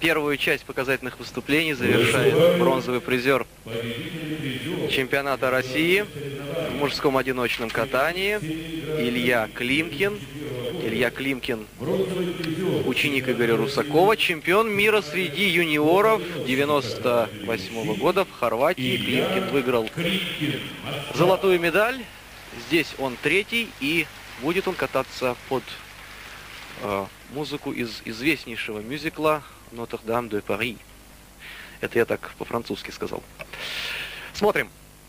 Первую часть показательных выступлений завершает бронзовый призер чемпионата России в мужском одиночном катании Илья Климкин. Илья Климкин, ученик Игоря Русакова, чемпион мира среди юниоров 98-го года в Хорватии. Климкин выиграл золотую медаль. Здесь он третий, и будет он кататься под музыку из известнейшего мюзикла «Нотр-Дам де Пари». Это я так по-французски сказал. Смотрим.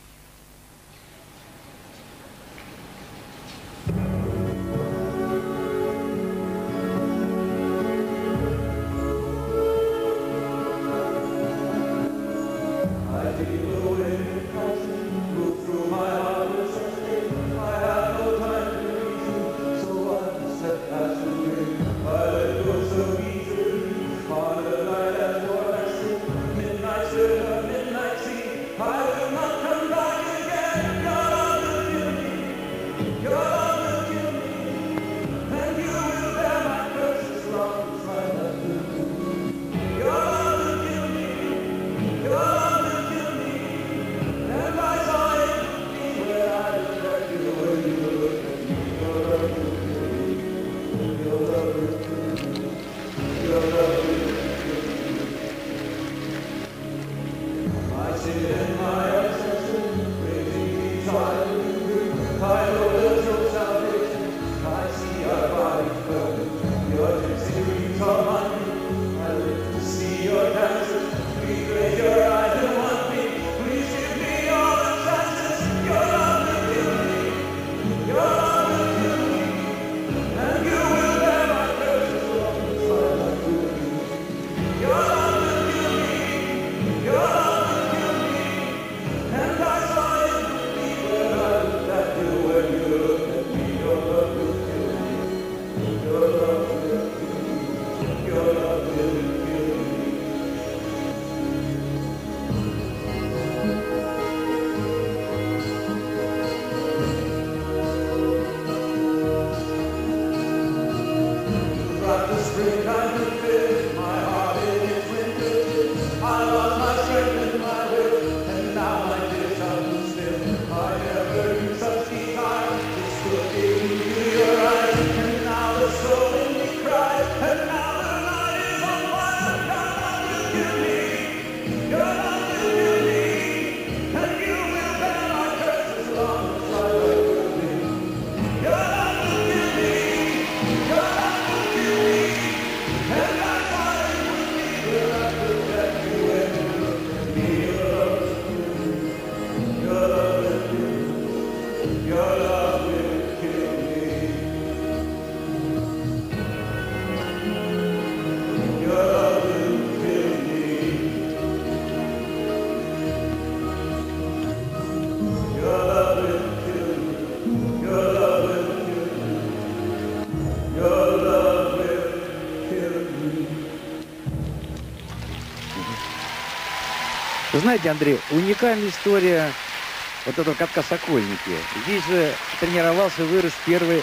Знаете, Андрей, уникальная история вот этого катка «Сокольники». Здесь же тренировался и вырос первый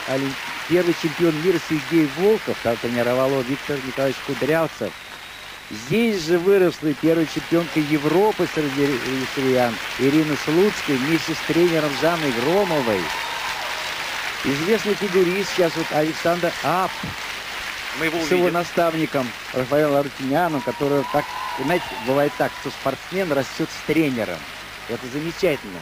чемпион мира Сергей Волков, там тренировал его Виктор Николаевич Кудрявцев. Здесь же выросла и первая чемпионка Европы среди весельян Ирина Слуцкая вместе с тренером Жанной Громовой. Известный фигурист сейчас вот Александр Ап с его наставником Рафаэлом Арутюняном, который, так, знаете, бывает так, что спортсмен растет с тренером. Это замечательно.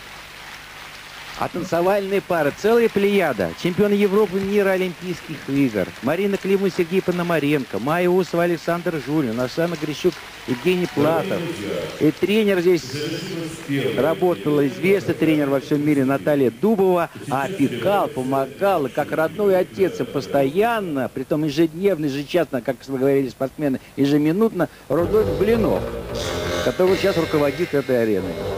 А танцевальные пары, целая плеяда. Чемпионы Европы, мира, Олимпийских игр. Марина Климова, Сергей Пономаренко, Майя Усова, Александр Жулин, Оксана Грищук, Евгений Платов. И тренер здесь работала, известный тренер во всем мире Наталья Дубова, а опекал, помогал, и как родной отец, и постоянно, притом ежедневно, ежечасно, как говорили спортсмены, ежеминутно, Рудольф Блинов, который сейчас руководит этой ареной.